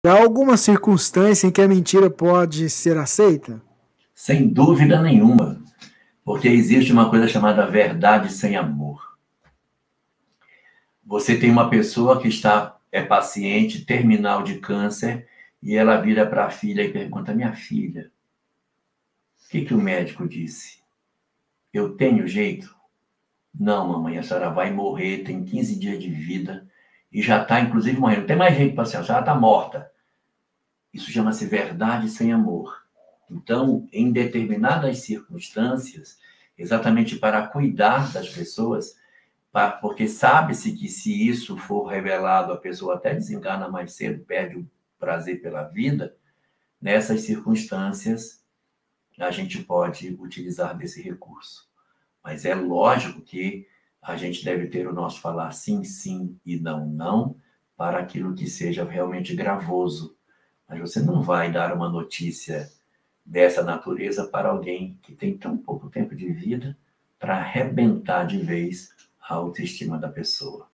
Há alguma circunstância em que a mentira pode ser aceita? Sem dúvida nenhuma, porque existe uma coisa chamada verdade sem amor. Você tem uma pessoa que é paciente terminal de câncer e ela vira para a filha e pergunta: minha filha, o que o médico disse? Eu tenho jeito? Não, mamãe, a senhora vai morrer, tem 15 dias de vida e já está, inclusive, morrendo. Não tem mais jeito para a senhora está morta. Isso chama-se verdade sem amor. Então, em determinadas circunstâncias, exatamente para cuidar das pessoas, porque sabe-se que se isso for revelado, a pessoa até desencana mais cedo, perde o prazer pela vida, nessas circunstâncias, a gente pode utilizar desse recurso. Mas é lógico que a gente deve ter o nosso falar sim, sim e não, não, para aquilo que seja realmente gravoso. Mas você não vai dar uma notícia dessa natureza para alguém que tem tão pouco tempo de vida para arrebentar de vez a autoestima da pessoa.